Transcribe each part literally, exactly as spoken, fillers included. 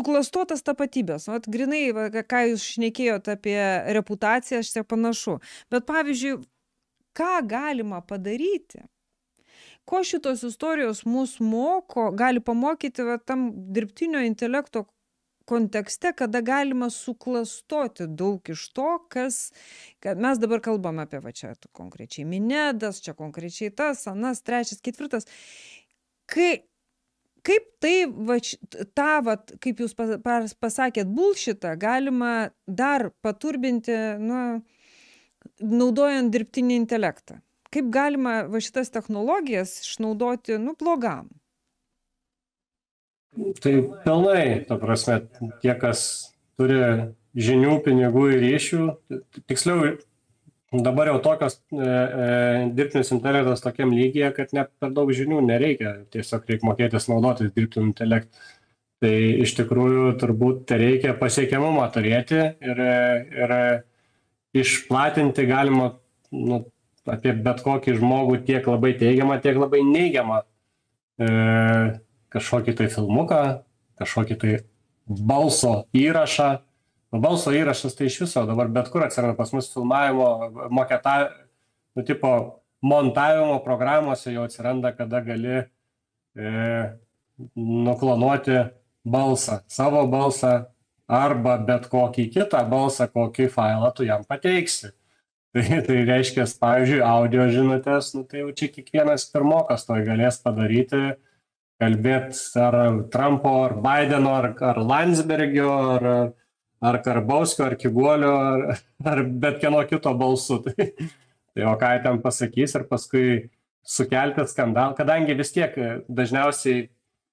suklastotas tapatybės. Vat grinai, va, ką jūs šnekėjot apie reputaciją, aš tiek panašu. Bet pavyzdžiui, ką galima padaryti? Ko šitos istorijos mus moko, gali pamokyti va, tam dirbtinio intelekto kontekste, kada galima suklastoti daug iš to, kas, kad mes dabar kalbam apie va čia konkrečiai Minedas, čia konkrečiai tas, anas, trečias, ketvirtas. Kai, kaip tai, va, tą, va, kaip jūs pasakėt, bullshitą galima dar paturbinti, nu, naudojant dirbtinį intelektą? Kaip galima va šitas technologijas išnaudoti, nu, blogam? Tai pilnai, ta prasme, tie, kas turi žinių, pinigų ir ryšių, tiksliau, dabar jau tokios e, e, dirbtinis intelektas tokiam lygyje, kad ne per daug žinių nereikia, tiesiog reikia mokėtis naudotis dirbtiniu intelektu. Tai iš tikrųjų turbūt reikia pasiekiamumą turėti ir, ir išplatinti galima nu, apie bet kokį žmogų tiek labai teigiamą, tiek labai neigiamą e, kažkokį tai filmuką, kažkokį tai balso įrašą. Balso įrašas tai iš viso, dabar bet kur atsiranda pas mus filmavimo, moketa, nu, tipo, montavimo programuose jau atsiranda, kada gali e, nuklonuoti balsą, savo balsą arba bet kokį kitą balsą, kokį failą tu jam pateiksi. Tai, tai reiškia, pavyzdžiui, audio žinutės, nu, tai jau čia kiekvienas pirmokas to galės padaryti, kalbėti ar Trumpo, ar Bideno, ar, ar Landsbergio, ar, ar Karbauskio, ar Kiguolio, ar, ar bet kieno kito balsu. Tai, tai o ką ten pasakys ir paskui sukelti skandalą, kadangi vis tiek dažniausiai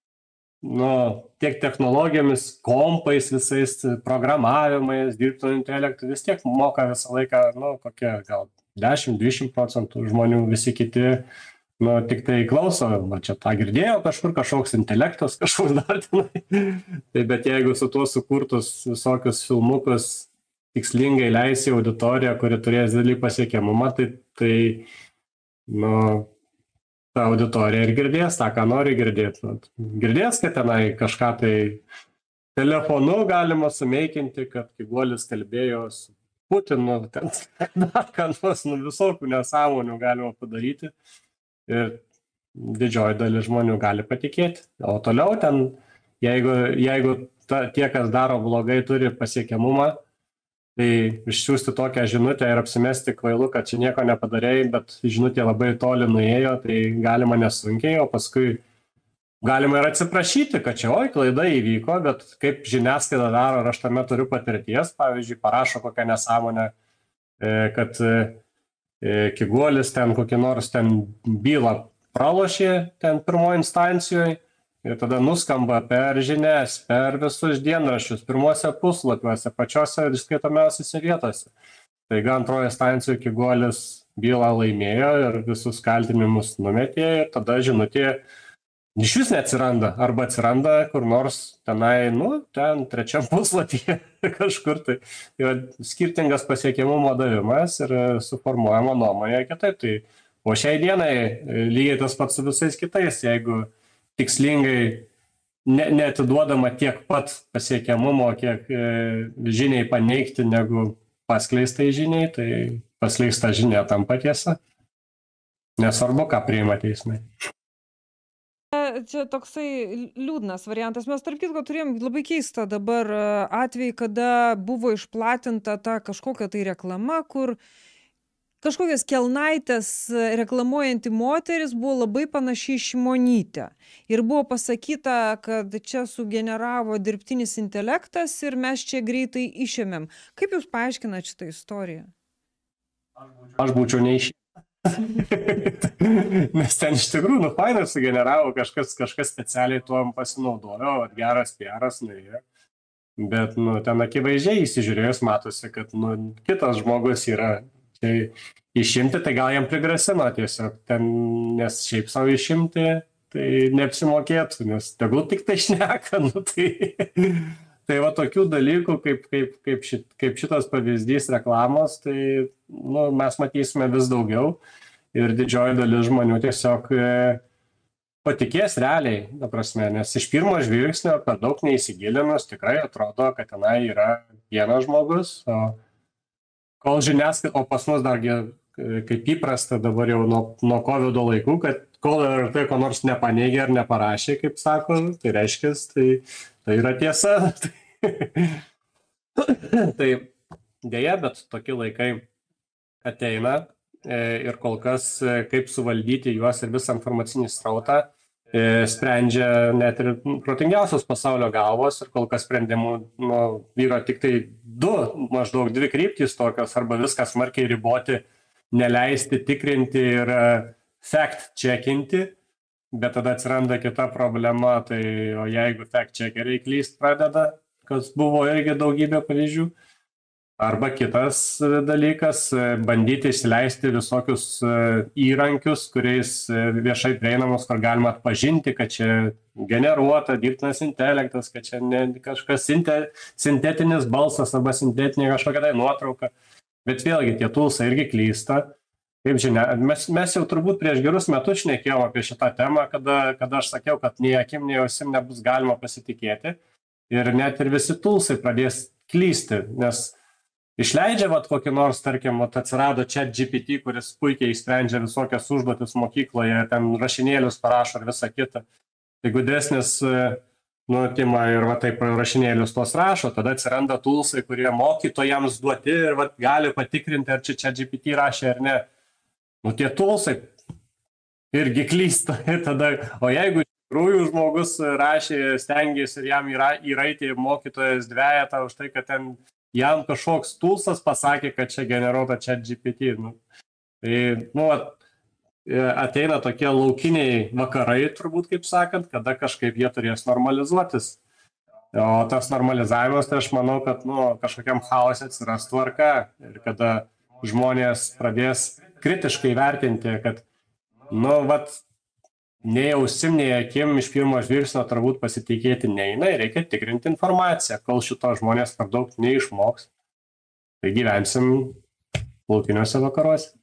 nu, tiek technologijomis, kompais, visais programavimais, dirbtinio intelektu vis tiek moka visą laiką, nu, kokie gal dešimt dvidešimt procentų žmonių, visi kiti nu, tik tai klauso, va čia tą girdėjau kažkur, kažkoks intelektas, kažkoks dar tenai. Tai bet jeigu su tuo sukurtus visokius filmukus tikslingai leisi auditoriją, kuri turės didelį pasiekiamumą, tai, tai nu, ta auditorija ir girdės tą, ką nori girdėti. Girdės, kad tenai kažką tai telefonu galima sumeikinti, kad Kiguolis kalbėjo su Putinu, ten dar ką nors, nu, visokių nesąmonių galima padaryti. Ir didžioji dalis žmonių gali patikėti. O toliau ten, jeigu, jeigu ta, tie, kas daro blogai, turi pasiekiamumą, tai išsiųsti tokią žinutę ir apsimesti kvailu, kad čia nieko nepadarėjai, bet žinutė labai toli nuėjo, tai galima nesunkiai, o paskui galima ir atsiprašyti, kad čia, oi, klaida įvyko, bet kaip žiniasklaida daro, ir aš tame turiu patirties, pavyzdžiui, parašo kokią nesąmonę, kad Kiguolis ten kokį nors ten bylą pralošė ten pirmoje instancijoje ir tada nuskamba per žinias, per visus dienraščius, pirmuose puslapiuose, pačiose skaitomiausiose vietose. Taigi antroje instancijoje Kiguolis bylą laimėjo ir visus kaltinimus numetė ir tada žinutė iš vis neatsiranda, arba atsiranda kur nors tenai, nu, ten trečiam puslapyje kažkur tai. Yra skirtingas pasiekiamumo davimas ir suformuojama nuomonė kitaip. Tai, o šiai dienai lygiai tas pats su visais kitais, jeigu tikslingai ne, neatiduodama tiek pat pasiekiamumo, kiek e, žiniai paneigti, negu paskleistai žiniai, tai paskleista žinia tampa tiesa. Nesvarbu, ką priima teismai. Čia toksai liūdnas variantas. Mes tarp kitko turėjom labai keistą dabar atvejį, kada buvo išplatinta ta kažkokia tai reklama, kur kažkokios kelnaitės reklamuojanti moteris buvo labai panaši į Šimonytę. Ir buvo pasakyta, kad čia sugeneravo dirbtinis intelektas ir mes čia greitai išėmėm. Kaip jūs paaiškinat šitą istoriją? Aš būčiau neišėmęs. Nes ten iš tikrųjų, nu, fainai sugeneravo, kažkas, kažkas specialiai tuom pasinaudojo, geras geras, nuėjo. Bet, nu, ten akivaizdžiai įsižiūrėjus matosi, kad, nu, kitas žmogus yra. Tai išimti, tai gal jam prigrasino tiesiog, ten, nes šiaip savo išimti, tai neapsimokėtų, nes tegul tik tai šneka, nu, tai... Tai va tokių dalykų, kaip, kaip, kaip, šit, kaip šitas pavyzdys reklamos, tai nu, mes matysime vis daugiau ir didžioji dalis žmonių tiesiog patikės realiai, ta prasme, nes iš pirmo žvilgsnio per daug neįsigilinus tikrai atrodo, kad tenai yra vienas žmogus, o kol žiniasklaida, o pas mus dargi kaip įprasta dabar jau nuo, nuo COVID laikų, kad kol ir tai ko nors nepaneigė ar neparašė, kaip sako, tai reiškia, tai, tai yra tiesa. Tai dėja, bet tokie laikai ateina ir kol kas kaip suvaldyti juos ir visą informacinį srautą sprendžia net ir protingiausios pasaulio galvos ir kol kas sprendimų nu, vyro tik tai du, maždaug dvi kryptys tokios, arba viską smarkiai riboti, neleisti, tikrinti ir fact-checkinti, bet tada atsiranda kita problema, tai o jeigu fact-checkeriai klyst pradeda, kas buvo irgi daugybė pavyzdžių, arba kitas dalykas, bandyti įsileisti visokius įrankius, kuriais viešai prieinamus, kur galima atpažinti, kad čia generuota, dirbtinas intelektas, kad čia ne kažkas sinte, sintetinis balsas arba sintetinė kažkokia tai nuotrauka. Bet vėlgi tie tulsai irgi klysta. Kaip žinia, mes, mes jau turbūt prieš gerus metus šnekėjom apie šitą temą, kada, kada aš sakiau, kad nei akim, nei ausim nebus galima pasitikėti. Ir net ir visi tulsai pradės klysti, nes išleidžia vat kokį nors, tarkim, vat atsirado ChatGPT, kuris puikiai išsprendžia visokias užduotis mokykloje, ten rašinėlius parašo ir visą kitą. Tai gudresnis nuotima ir va taip rašinėlius tos rašo, tada atsiranda tulsai, kurie mokytojams duoti ir va gali patikrinti, ar čia ChatGPT rašė ar ne. Nu tie tulsai irgi klysta. Ir tada, o jeigu iš tikrųjų žmogus rašė, stengėsi ir jam yra, įraitė mokytojas dvejetą už tai, kad ten jam kažkoks tulsas pasakė, kad čia generuota ChatGPT. Nu, tai, nu, ateina tokie laukiniai vakarai, turbūt, kaip sakant, kada kažkaip jie turės normalizuotis. O tas normalizavimas, tai aš manau, kad nu, kažkokiam chaose atsiras tvarka ir kada žmonės pradės kritiškai vertinti, kad, nu, vat, nei ausim, nei akim iš pirmo žvilgsnio turbūt pasitikėti neina, reikia tikrinti informaciją, kol šito žmonės per daug neišmoks. Tai gyvensim laukiniuose vakaruose.